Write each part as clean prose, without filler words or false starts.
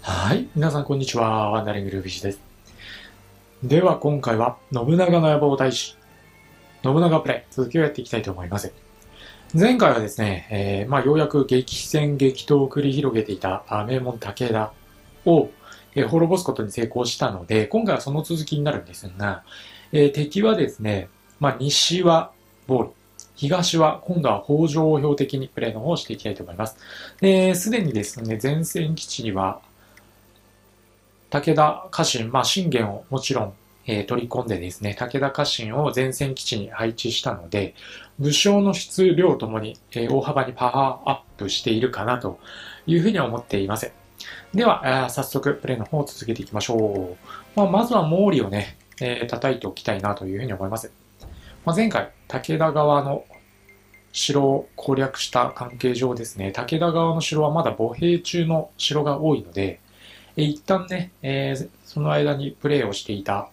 はい。皆さん、こんにちは。ワンダリングルービッシュです。では、今回は、信長の野望大使、信長プレイ、続きをやっていきたいと思います。前回はですね、ようやく激戦激闘を繰り広げていた名門武田を、滅ぼすことに成功したので、今回はその続きになるんですが、敵はですね、西は毛利、東は今度は北条を標的にプレイの方をしていきたいと思います。すでにですね、前線基地には武田家臣、信玄をもちろん、取り込んでですね、武田家臣を前線基地に配置したので、武将の質量ともに、大幅にパワーアップしているかなというふうに思っています。では、早速プレイの方を続けていきましょう。まずは毛利をね、叩いておきたいなというふうに思います。前回、武田側の城を攻略した関係上ですね、武田側の城はまだ歩兵中の城が多いので、一旦ね、その間にプレイをしていた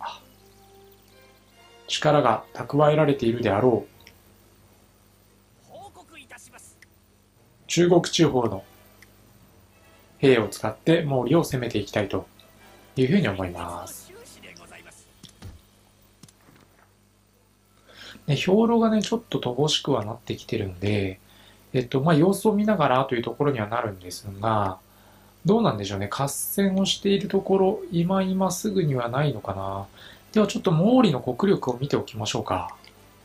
力が蓄えられているであろう中国地方の兵を使って毛利を攻めていきたいというふうに思います。兵糧がね、ちょっと乏しくはなってきてるんで、様子を見ながらというところにはなるんですが、どうなんでしょうね。合戦をしているところ、今すぐにはないのかな。ではちょっと毛利の国力を見ておきましょうか。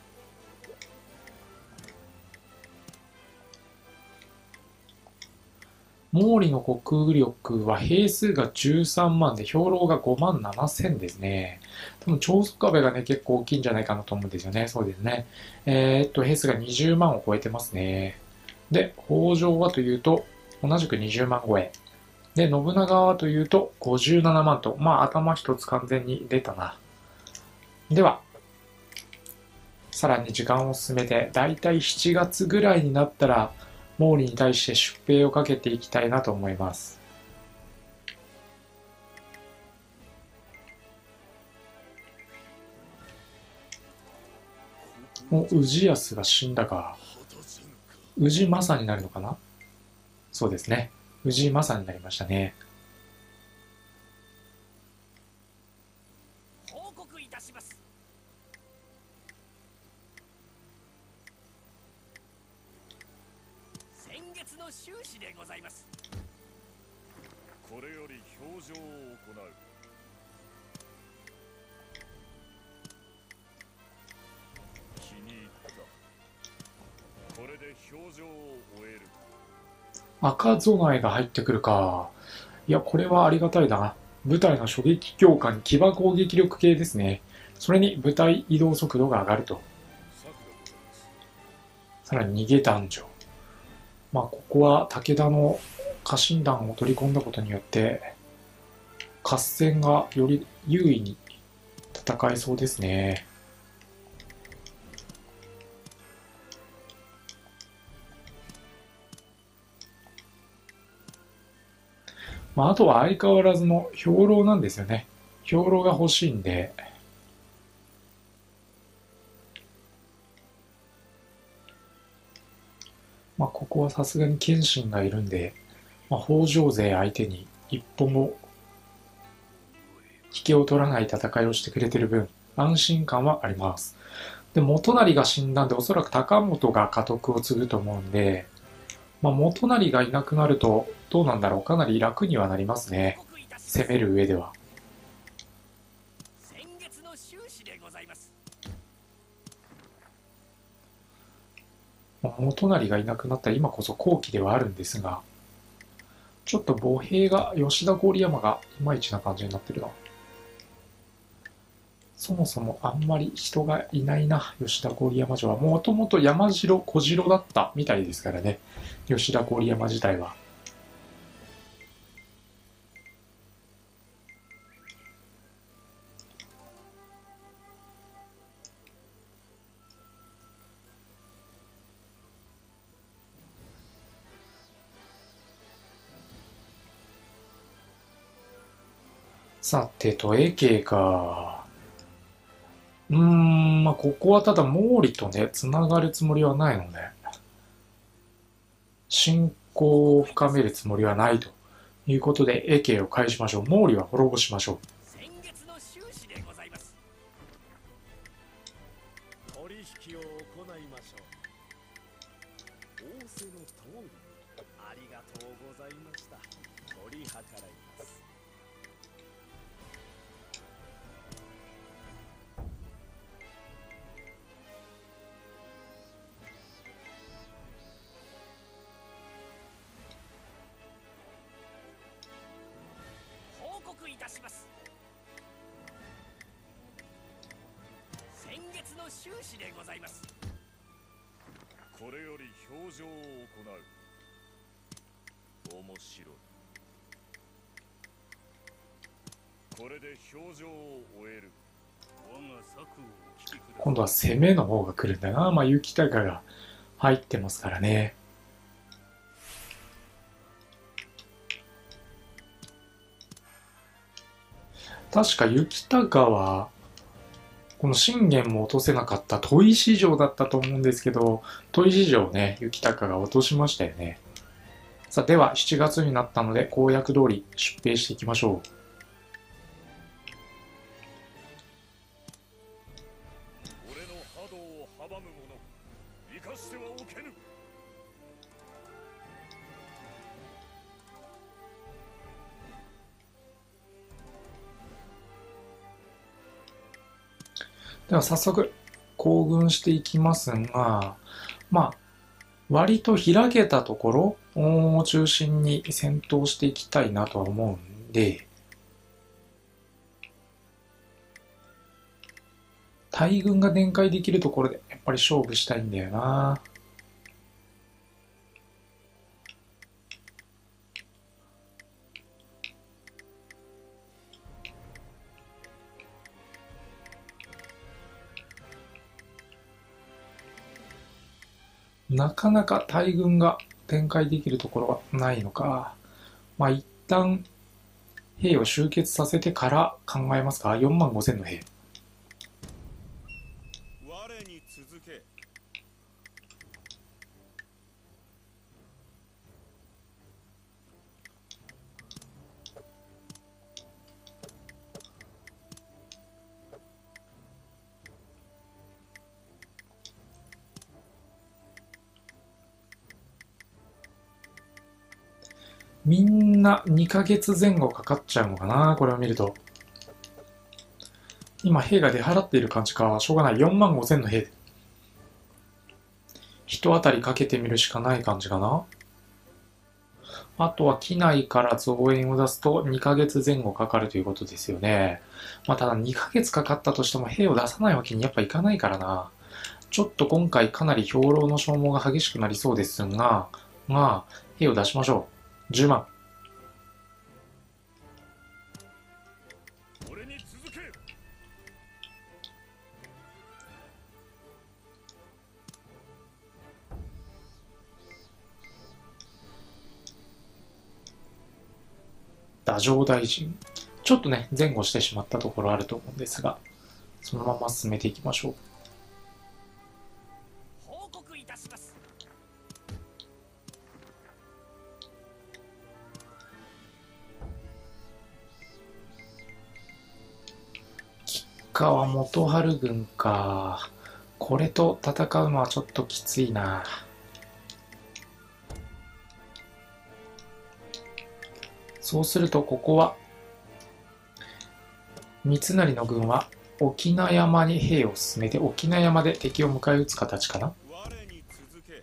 毛利の国力は兵数が13万で兵糧が5万7千ですね。多分長宗我部がね、結構大きいんじゃないかなと思うんですよね。そうですね。兵数が20万を超えてますね。で、北条はというと、同じく20万超え。で、信長はというと57万と、頭一つ完全に出たな。では、さらに時間を進めて、だいたい7月ぐらいになったら、毛利に対して出兵をかけていきたいなと思います。もう氏康が死んだか。氏政になるのかな。そうですね。氏政になりましたね。 報告いたします。先月の収支でございます。 これより表情を行う。気に入った。これで表情を終える。 赤備えが入ってくるか。いや、これはありがたいな。部隊の狙撃強化に騎馬攻撃力系ですね。それに部隊移動速度が上がると。さらに逃げ男女。ここは武田の家臣団を取り込んだことによって、合戦がより優位に戦えそうですね。あとは相変わらずの兵糧なんですよね。兵糧が欲しいんで、ここはさすがに謙信がいるんで、北条勢相手に一歩も引けを取らない戦いをしてくれてる分、安心感はあります。で、元就が死んだんで、おそらく高本が家督を継ぐと思うんで、元就がいなくなると、どうなんだろう。かなり楽にはなりますね。攻める上では。 先月の収支でございます。 元就がいなくなった今こそ好機ではあるんですが、ちょっと歩兵が、吉田郡山がいまいちな感じになってるな。そもそもあんまり人がいないな、吉田郡山城は。もともと山城、小城だったみたいですからね。吉田郡山自体は。さてと、AK か。ここはただ毛利とね、繋がるつもりはないので、信仰を深めるつもりはないということで、英慶を返しましょう。毛利は滅ぼしましょう。 先月の収支でございます。 取引を行いましょう。仰せの通り、ありがとうございました。取り計らいます。 報告いたします。先月の収支でございます。 これより表情を行う。面白い。これで表情を終える。我が策をお聞きください。 今度は攻めの方が来るんだな。まあ、雪高が入ってますからね。確か雪高は、この信玄も落とせなかった砥石城だったと思うんですけど、砥石城をね、雪高が落としましたよね。さあ、では7月になったので、公約通り出兵していきましょう。 俺の波動を阻む者、生かしてはおけぬ。 では早速、行軍していきますが、まあ、割と開けたところを中心に戦闘していきたいなとは思うんで、大軍が展開できるところでやっぱり勝負したいんだよな。なかなか大軍が展開できるところはないのか。まあ一旦兵を集結させてから考えますか。4万5千の兵。 我に続け。 みんな2ヶ月前後かかっちゃうのかな、これを見ると。今兵が出払っている感じか、しょうがない。4万5千の兵で。一当たりかけてみるしかない感じかな。あとは機内から増援を出すと2ヶ月前後かかるということですよね。まあただ2ヶ月かかったとしても兵を出さないわけにやっぱいかないからな。ちょっと今回かなり兵糧の消耗が激しくなりそうですが、まあ兵を出しましょう。10万。 俺に続け。 太政大臣。ちょっとね、前後してしまったところあると思うんですが、そのまま進めていきましょう。 報告いたします。 吉川元春軍か。これと戦うのはちょっときついな。そうするとここは三成の軍は沖縄山に兵を進めて沖縄山で敵を迎え撃つ形かな。 我に続け。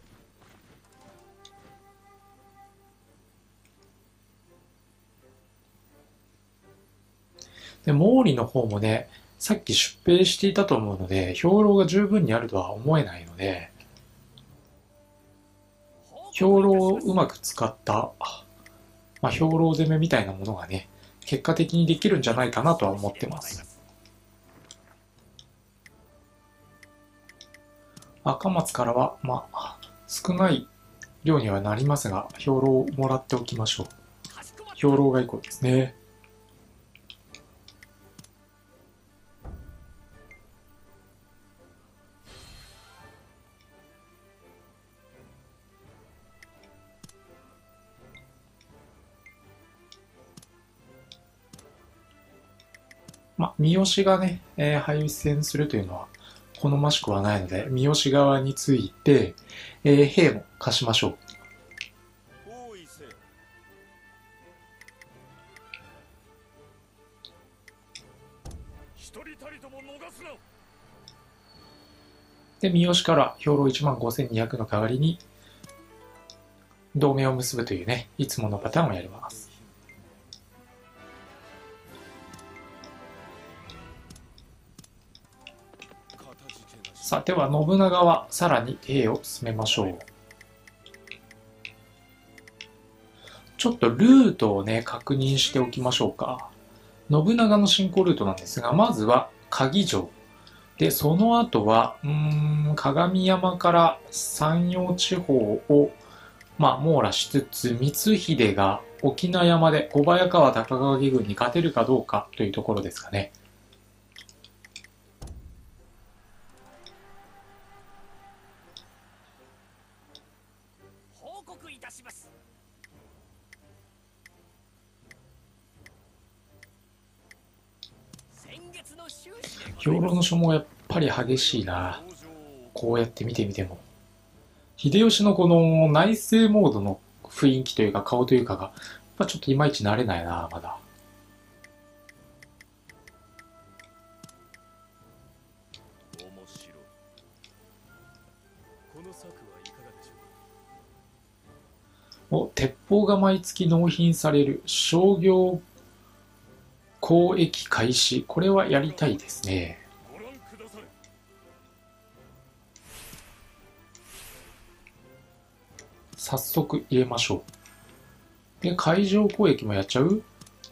で毛利の方もね、さっき出兵していたと思うので兵糧が十分にあるとは思えないので、兵糧をうまく使った、まあ、兵糧攻めみたいなものがね、結果的にできるんじゃないかなとは思ってます。赤松からは、まあ、少ない量にはなりますが、兵糧をもらっておきましょう。兵糧が以降ですね。 まあ、三好がね、敗戦するというのは好ましくはないので、三好側について、兵も貸しましょう。 包囲せよ。 一人たりとも逃すな。 で、三好から兵糧15,200の代わりに、同盟を結ぶというね、いつものパターンをやります。さあ、では信長はさらに兵を進めましょう。ちょっとルートをね、確認しておきましょうか。信長の進行ルートなんですが、まずは鍵城。で、その後は、鏡山から山陽地方を、まあ、網羅しつつ、光秀が沖縄山で小早川高垣軍に勝てるかどうかというところですかね。 報告いたします。先月の収支で兵糧の所もやっぱり激しいな。こうやって見てみても。秀吉のこの内政モードの雰囲気というか顔というかが、やっぱちょっといまいち慣れないな、まだ。 面白い。この策はいかがでしょう。 お、鉄砲が毎月納品される商業交易開始。これはやりたいですね。 ご覧くだされ。 早速入れましょう。で、海上交易もやっちゃう？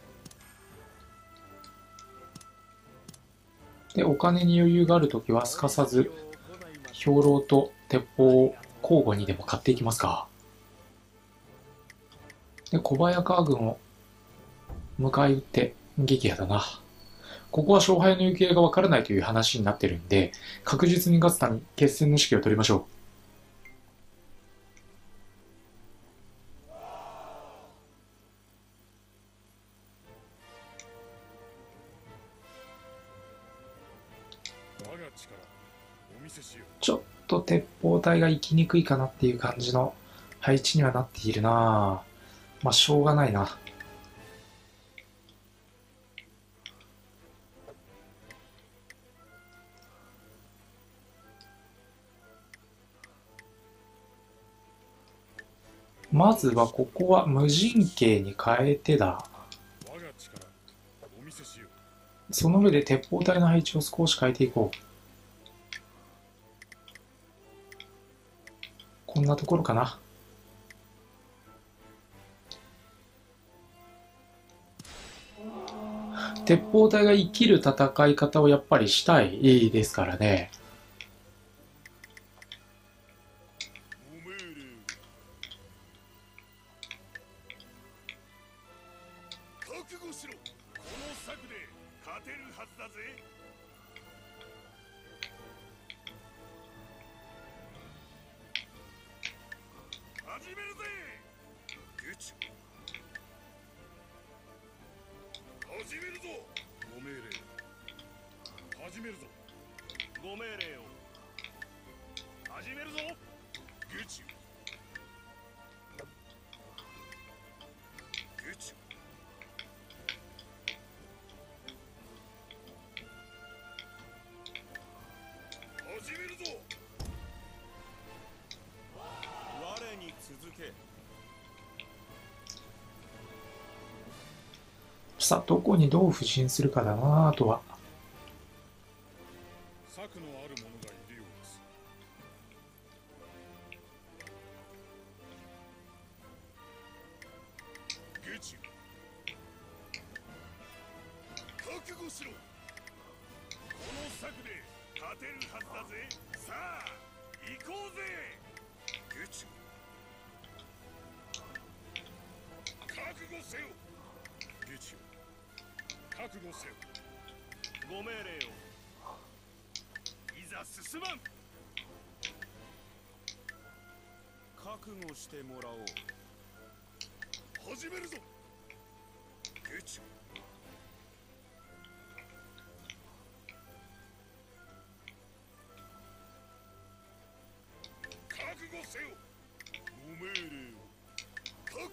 で、お金に余裕があるときはすかさず兵糧と鉄砲を交互にでも買っていきますか。で、小早川軍を迎え撃って撃破だな。ここは勝敗の行方が分からないという話になってるんで、確実に勝つために決戦の指揮を取りましょう。 我が力お見せしよう。 ちょっと鉄砲隊が行きにくいかなっていう感じの配置にはなっているな。まあ、しょうがないな。まずはここは無人艇に変えてだ。 我が力お見せしよう。 その上で鉄砲隊の配置を少し変えていこう。こんなところかな。鉄砲隊が生きる戦い方をやっぱりしたいですからね。 ご命令。覚悟しろ。この策で勝てるはずだぜ。始めるぜ。グチ始めるぞ。ご命令。始めるぞ。ご命令を。始めるぞ。グチグチ始めるぞ。 我に続け。 さあ、どこにどう布陣するかだな。あとは。 策のある者がいるようです。グチ覚悟しろ。この策で勝てるはずだぜ。さあ行こうぜ。グチ覚悟せよ。グチ覚悟せよ。ご命令を。いざ進まん。 覚悟してもらおう。 始めるぞ。グチ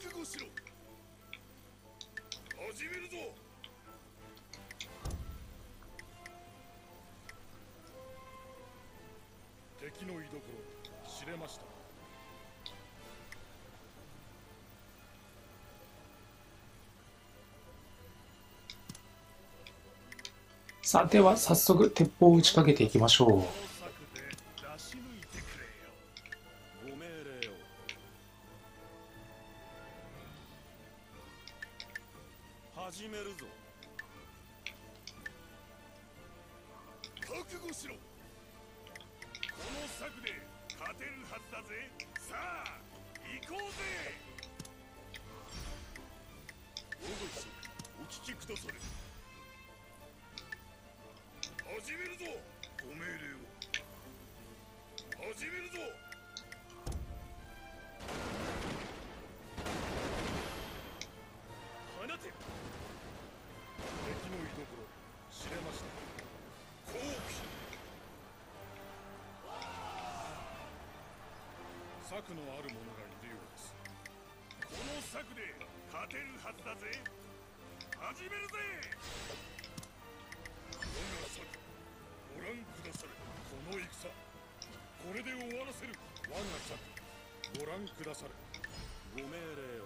悟しろ。始めるぞ。敵の居所知れました。 さあ、では早速鉄砲を打ちかけていきましょう。 この策で出し抜いてくれよ。 ご命令を。始めるぞ。 覚悟しろ。この策で勝てるはずだぜ。さあ行こうぜ。おごしお聞きくだされ。始めるぞ。ご命令を。始めるぞ。放て。敵の居所知れました。好機。策のある者がいるようです。この策で勝てるはずだぜ。始めるぜ。我が策ご覧くだされ。この戦これで終わらせる。我が策ご覧くだされ。 ご命令を。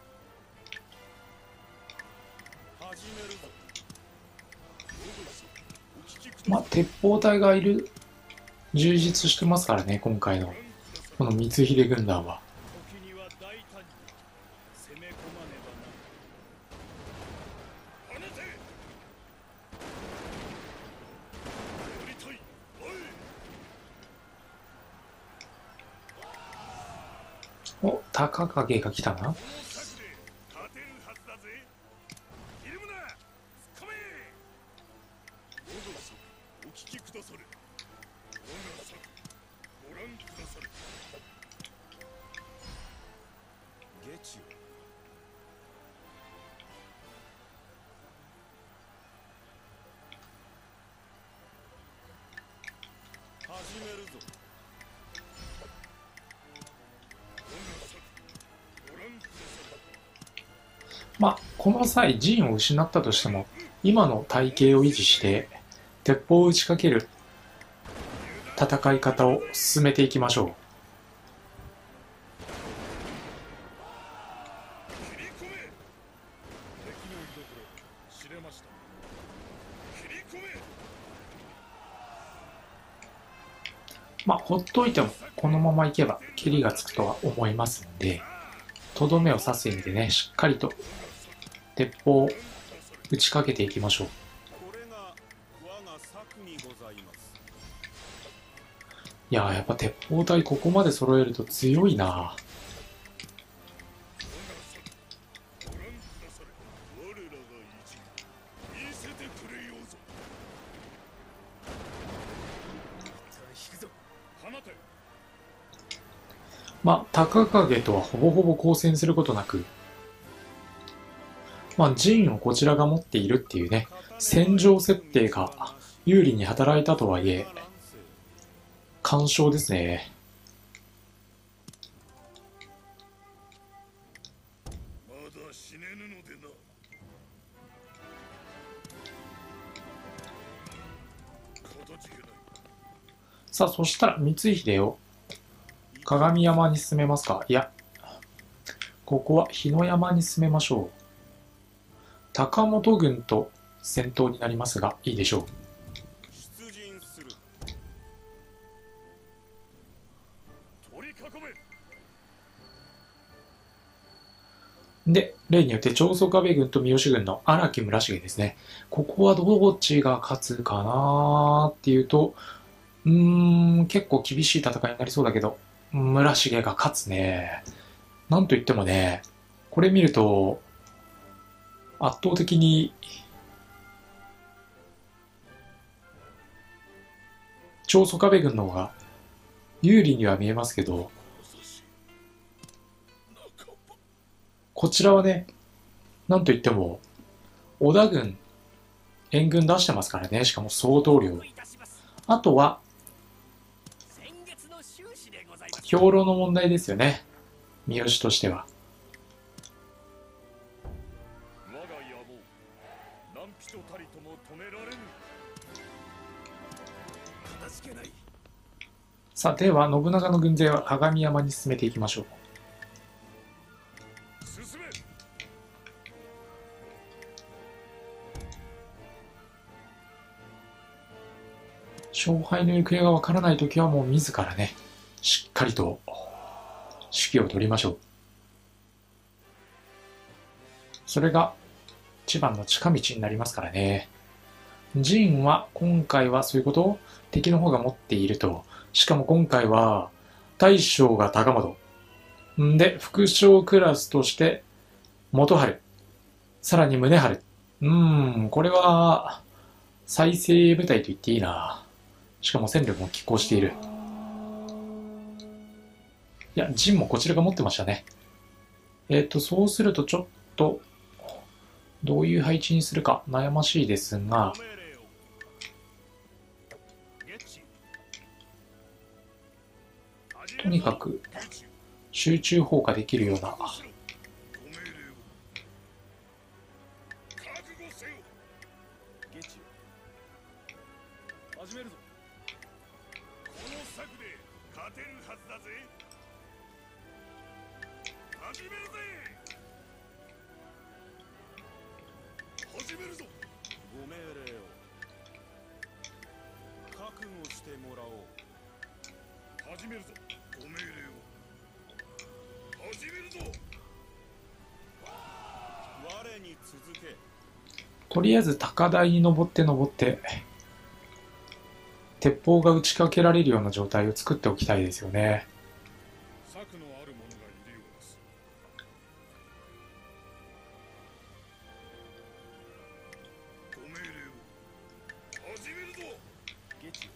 始めるぞ。 おごしお聞きくだされ。 まあ、鉄砲隊がいる、充実してますからね、今回のこの光秀軍団は。 時には大胆に攻め込まねばな。 放て。やりたい。おい。 お、高影が来たな。 この策で勝てるはずだぜ。ひるむな。突っ込め。おごしお聞きくだされ。我が策ご覧くだされ。 下地を。始めるぞ。 我が策ご覧くださまあ、この際陣を失ったとしても、今の体型を維持して鉄砲を打ちかける戦い方を進めていきましょう。 れ。切り込め。敵の居所知れました。切り込め。 まあ、ほっといてもこのままいけば蹴りがつくとは思いますので、とどめを刺す意味でね、しっかりと鉄砲を打ちかけていきましょう。 これが我が策にございます。 いやー、やっぱ鉄砲隊ここまで揃えると強いな。 我が策ご覧くだされ。我らが意地見せてくれようぞ。引くぞ。放て。 まあ、高影とはほぼほぼ交戦することなく、まあ、陣をこちらが持っているっていうね、戦場設定が有利に働いたとはいえ、完勝ですね。 まだ死ねぬのでな。かたじけない。 さあ、そしたら光秀を鏡山に進めますか。いや、ここは日野山に進めましょう。高本軍と戦闘になりますが、いいでしょ出陣する。 取り囲め。 う。で、例によって長宗我部軍と三好軍の荒木村重ですね。ここはどっちが勝つかなーっていうと、結構厳しい戦いになりそうだけど、村重が勝つね。なんといってもね、これ見ると、圧倒的に長宗我部軍の方が有利には見えますけど、こちらはね、なんといっても織田軍援軍出してますからね。しかも相当量。あとは先月の収支でございます。 兵糧の問題ですよね、三好としては。 何人たりとも止められぬ。 かたじけない。 さあ、では信長の軍勢は鏡山に進めていきましょう。 進め。 勝敗の行方がわからないときはもう自らね、しっかりと指揮を取りましょう。それが一番の近道になりますからね。陣は今回はそういうことを敵の方が持っていると。しかも今回は大将が高本。んで、副将クラスとして元春。さらに宗春。これは再生部隊と言っていいな。しかも戦力も拮抗している。いや、陣もこちらが持ってましたね。そうするとちょっと、どういう配置にするか悩ましいですが、とにかく集中砲火できるような。 始めるぞ。この策で勝てるはずだぜ。始めるぜ。始めるぞ。 ご命令を。覚悟してもらおう。 始めるぞ。ご命令を。始めるぞ。 我に続け。 とりあえず高台に登って、鉄砲が打ち掛けられるような状態を作っておきたいですよね。 策のある者がいるようです。ご命令を。始めるぞ。 ゲチ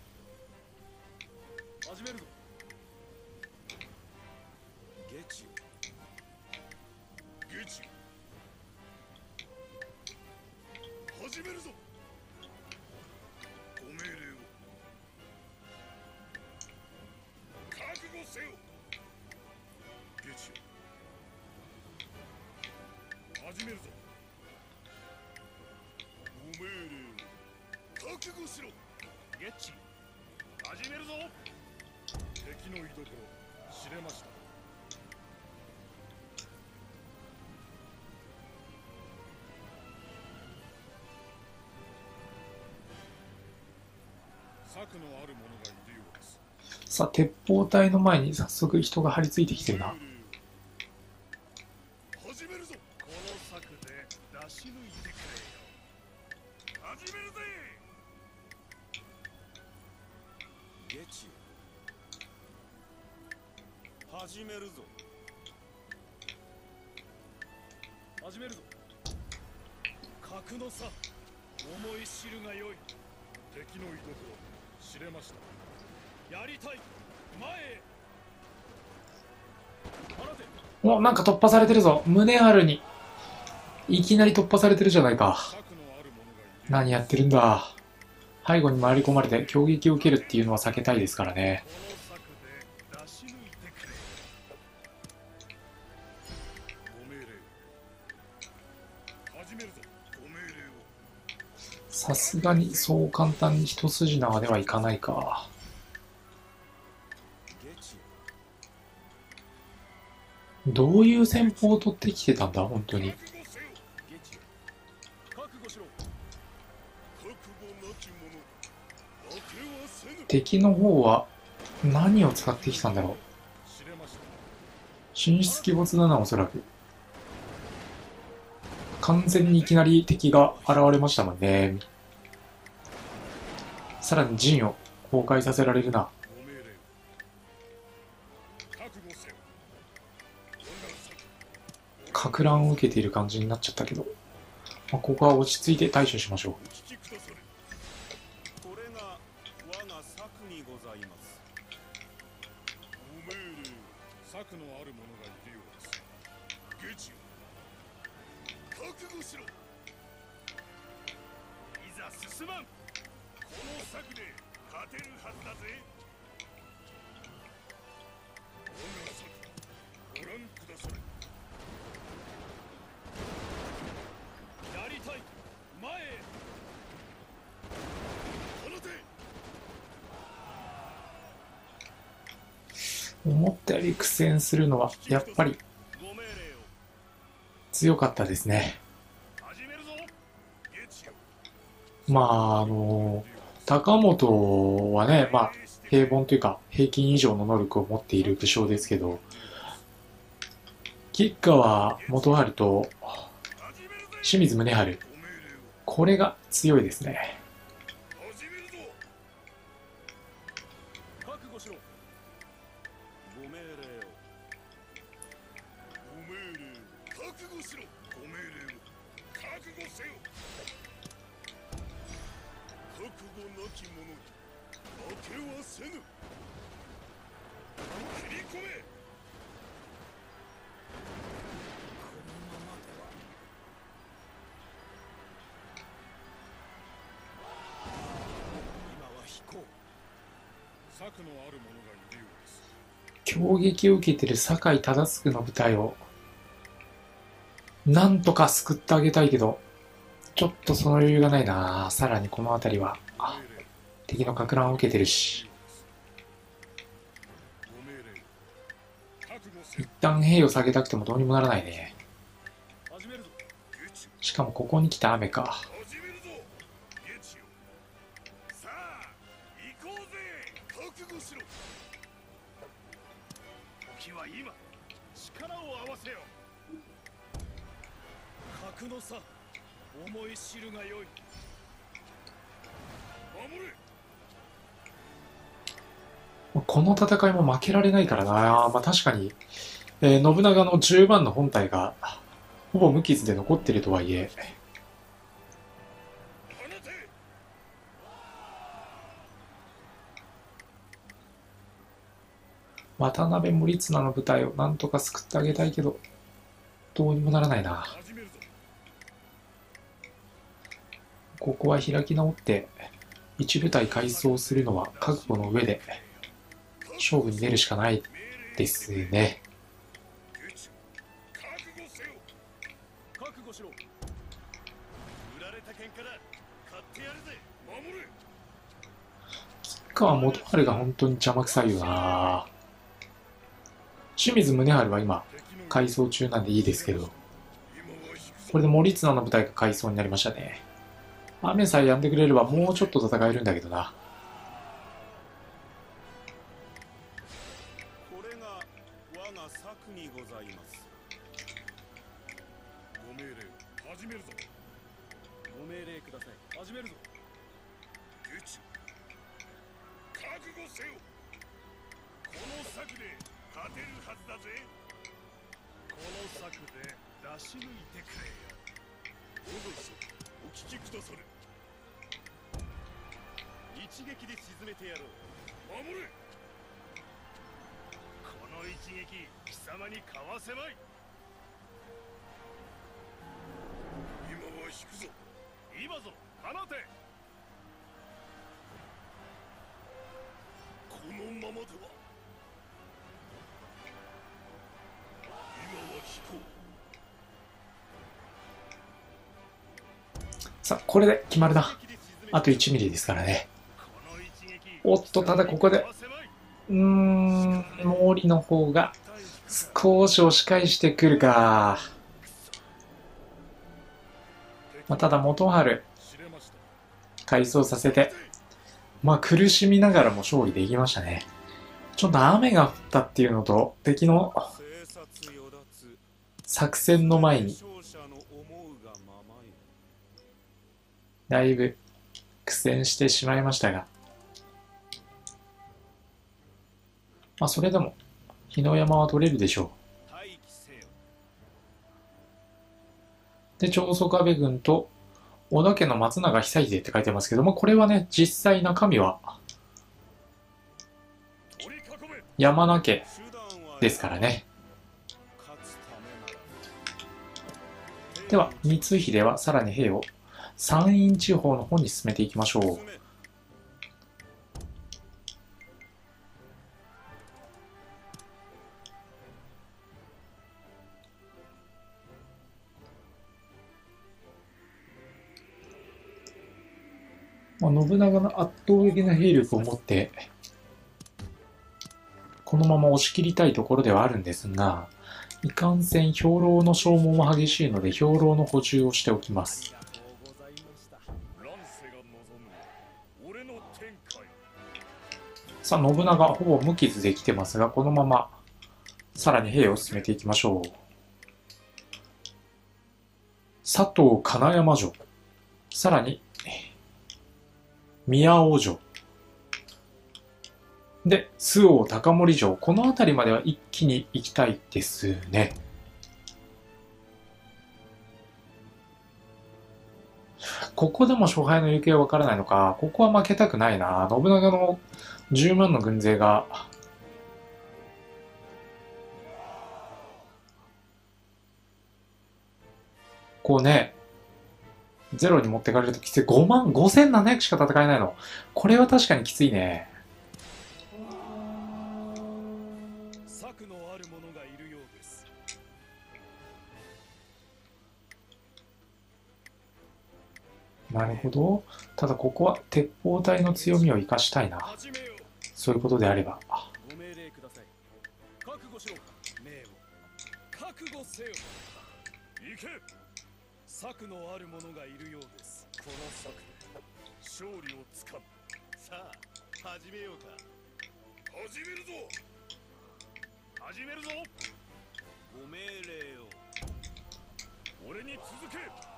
始めるぞ。ゲチゲチ始めるぞ。ご命令を。覚悟せよ。ゲチ始めるぞ。ご命令を。覚悟しろ。ゲチ始めるぞ。敵の居所知れました。策のある者がいるようです。 さあ、鉄砲隊の前に早速人が張り付いてきてるな。 始めるぞ。この策で出し抜いてくれよ。始めるぜ。 ゲチ始めるぞ。 始めるぞ。格の差思い知るがよい。敵の居所知れました。やりたい。前へ。放て。 お、なんか突破されてるぞ。宗春に。いきなり突破されてるじゃないか。 策のある者がいる。 何やってるんだ。背後に回り込まれて攻撃を受けるっていうのは避けたいですからね。 この策で出し抜いてくれ。ご命令。始めるぞ。ご命令を。 さすがにそう簡単に一筋縄ではいかないか。 ゲチどういう戦法を取ってきてたんだ、本当に。 覚悟せよ。 ゲチ覚悟しろ。 覚悟なき者負けはせぬ。 敵の方は何を使ってきたんだろう。 知れました。 神出鬼没だな、おそらく。完全にいきなり敵が現れましたもんね。さらに陣を崩壊させられるな。 ご命令を。覚悟せよ。 撹乱を受けている感じになっちゃったけど、ここは落ち着いて対処しましょう。 お聞きくだされ。 これが我が策にございます。 ご命令。策のある者がいるようです。ゲチよ。覚悟しろ。いざ進まん。この策で勝てるはずだぜ。我が策ご覧くだされ。やりたい。前へ。 思ったより苦戦するのはやっぱりご命令を強かったですね。 始めるぞ。ゲチよ。 まあ高本はね、まあ平凡というか平均以上の能力を持っている武将ですけど、吉川元春と始めるぜ。 清水宗春、 ご命令をこれが強いですね。 始めるぞ。 覚悟しろ。ご命令を。 ご命令を覚悟しろ。ご命令を覚悟せよ。覚悟なき者に負けはせぬ。切り込め。 今は引こう。 策のある者がいるようです。 攻撃を受けている酒井忠次の部隊をなんとか救ってあげたいけど、ちょっとその余裕がないな。さらにこの辺りはご命令敵の撹乱を受けてるし、 ご命令覚悟せ一旦兵を下げたくてもどうにもならないね。 始めるぞ。 ゲチよ。 しかもここに来た雨か。 始めるぞ。ゲチよ。さあ行こうぜ。覚悟しろ。時は今。力を合わせよ。 格の差、思い知るがよい。 守れ。 この戦いも負けられないからな。まあ確かに、信長の10番の本体がほぼ無傷で残ってるとはいえ、 放て。 渡辺守綱の部隊をなんとか救ってあげたいけど、どうにもならないな。 始めるぞ。 ここは開き直って一部隊改装するのは覚悟の上で勝負に出るしかないですね。 ゲチよ。覚悟せよ。 覚悟しろ。 売られた喧嘩だ。買ってやるぜ。守れ。 吉川元春が本当に邪魔くさいよな。清水宗春は今改装中なんでいいですけど、 今は引くぞ。 これで守綱の部隊が改装になりましたね。雨さえ止んでくれればもうちょっと戦えるんだけどな。 これが我が策にございます。 ご命令を始めるぞ。 ご命令ください。始めるぞ。 ゲチよ。覚悟せよ。この策で勝てるはずだぜ。この策で出し抜いてくれよ。おどしお聞きくださる。 一撃で沈めてやろう。 守れ。この一撃貴様にかわせまい。今は引くぞ。今ぞ放て。このままでは今は引こう。 さあ、これで決まるな。あと1ミリですからね。おっと、ただここで、毛利の方が少し押し返してくるか。まあ、ただ元春改装させて、まあ苦しみながらも勝利できましたね。ちょっと雨が降ったっていうのと、敵の作戦の前にだいぶ苦戦してしまいましたが、まあそれでも日の山は取れるでしょう。で、長宗我部軍と織田家の松永久秀って書いてますけども、これはね、実際中身は山名家ですからね。では、光秀はさらに兵を山陰地方の方に進めていきましょう。まあ、信長の圧倒的な兵力を持って、 このまま押し切りたいところではあるんですが、いかんせん兵糧の消耗も激しいので兵糧の補充をしておきます。 ありがとうございました。 乱世が望む俺の天下よ。 さあ、信長ほぼ無傷できてますが、このままさらに兵を進めていきましょう。佐藤金山城、さらに宮尾城で周防高森城、この辺りまでは一気に行きたいですね。ここでも勝敗の行方はわからないのか。ここは負けたくないな。信長の10万の軍勢がこうね、ゼロに持ってかれるときつい。5万5700しか戦えないの。これは確かにきついね。 策のある者がいるようです。 なるほど。ただここは鉄砲隊の強みを生かしたいな。 始めよう。 そういうことであれば。 ご命令ください。覚悟しろ。命を覚悟せよ。 行け。 策のある者がいるようです。この策で勝利をつかむ。 さあ始めようか。 始めるぞ。始めるぞ。 ご命令を。 俺に続け。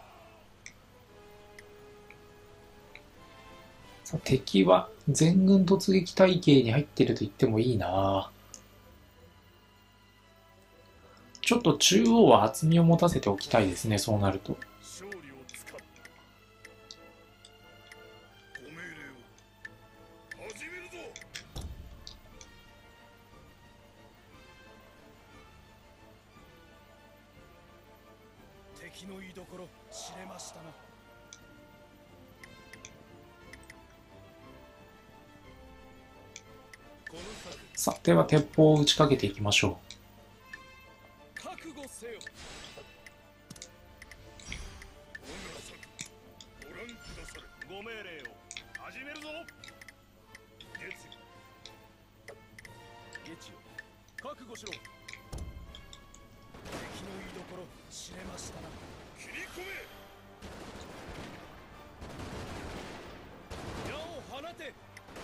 さあ敵は全軍突撃体系に入っていると言ってもいいな。ちょっと中央は厚みを持たせておきたいですね、そうなると。 勝利をつかむ。ご命令を。始めるぞ。 敵の居所知れましたな。この策さあ、では鉄砲を打ちかけていきましょ覚悟せよ。 我が策ご覧くだされ。 ご命令を。 始めるぞ。月ゲチよ覚悟しろ。敵の居所知れましたな。 切り込め。 矢を放て。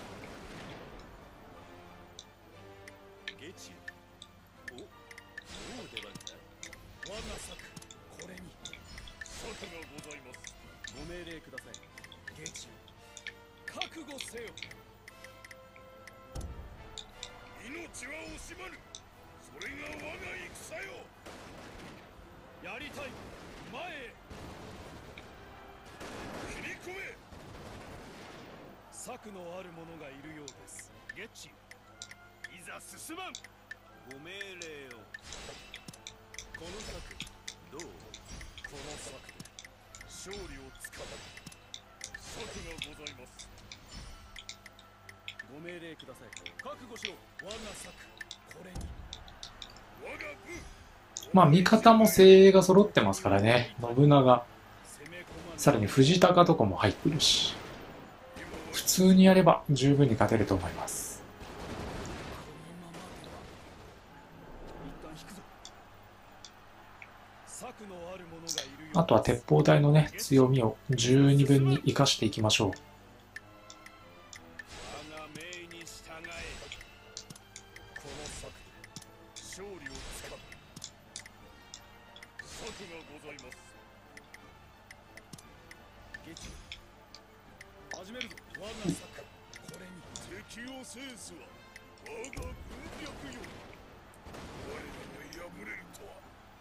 ゲチよおもう出番だ。我が策これに。 策がございます。 ご命令ください。ゲチよ覚悟せよ。 命は惜しまぬ。それが我が戦よ。 やりたい前へ。 切り込め。 策のある者がいるようです。 ゲッチいざ進まん。 ご命令を。この策どう。この策で勝利をつかむ。策がございます。 ご命令ください。覚悟しろ。我が策これに。 我が軍。 う。まあ、味方も精鋭が揃ってますからね。信長、 攻め込まん。 さらに藤高とかも入ってるし。普通にやれば十分に勝てると思います。 一旦引くぞ。策のある者がいるよ。 あとは鉄砲隊のね、強みを十二分に生かしていきましょう。 我が命に従え。この策で勝利をつかむ。策がございます。 ゲチ始めるぞ。我が策これに。 敵を制すは我が軍略よ。我らが敗れるとは。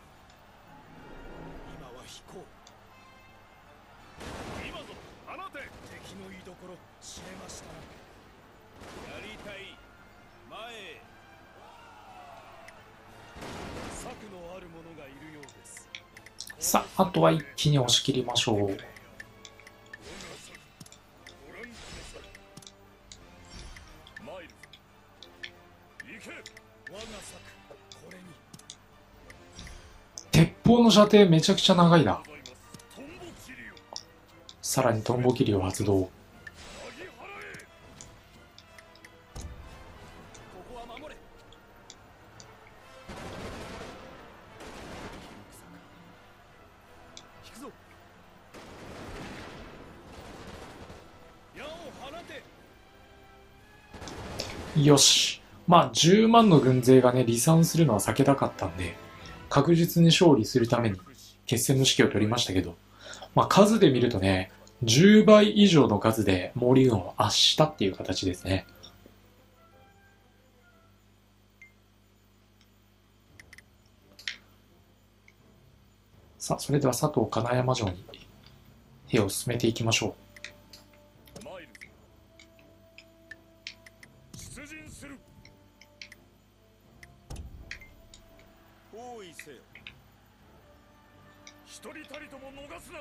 今は引こう。 今ぞ放て。 敵の居所知れましたな。やりたい前へ。策のある者がいるようです。 さあ、あとは一気に押し切りましょう。 我が策ご覧ください。参るぞ。行け。 我が策これに。 鉄砲の射程めちゃくちゃ長いな。 ございます。トンボ切りよ。 さらにトンボ切りを発動。 なぎ払え。 ここは守れ。 よし。まあ、10万の軍勢がね、離散するのは避けたかったんで、確実に勝利するために決戦の指揮を取りましたけど、まあ、数で見るとね、10倍以上の数で毛利軍を圧したっていう形ですね。さあ、それでは佐藤金山城に兵を進めていきましょう。 参るぞ。出陣する。 包囲せよ。 一人たりとも逃すな。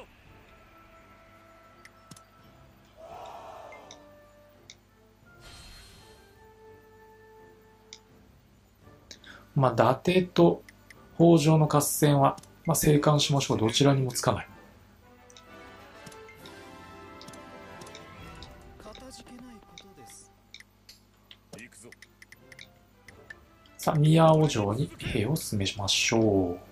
まあ、伊達と北条の合戦は、まあ、静観しましょう。どちらにもつかない。 かたじけないことです。 行くぞ。 さあ、宮尾城に兵を進めましょう。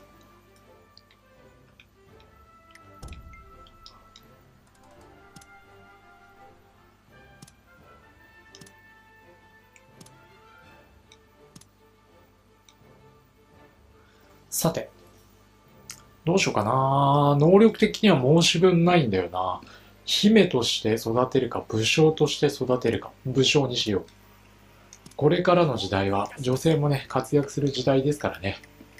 さて、どうしようかな。能力的には申し分ないんだよな。姫として育てるか、武将として育てるか、武将にしよう。これからの時代は、女性もね、活躍する時代ですからね。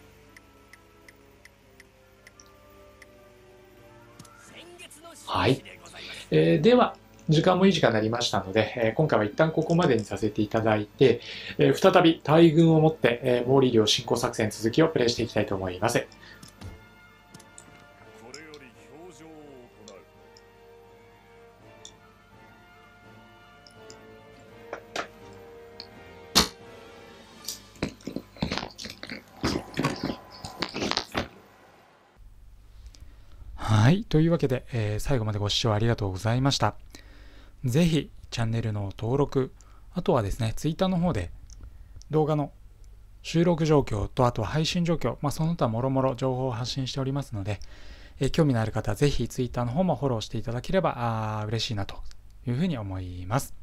はい。では、時間もいい時間になりましたので、今回は一旦ここまでにさせていただいて、再び大軍を持って、毛利領侵攻作戦続きをプレイしていきたいと思います。 これより表情を行う。 はい。というわけで、最後までご視聴ありがとうございました。ぜひ、チャンネルの登録、あとはですね、Twitter の方で動画の収録状況と、あとは配信状況、その他もろもろ情報を発信しておりますので、興味のある方はぜひ Twitter の方もフォローしていただければ嬉しいなというふうに思います。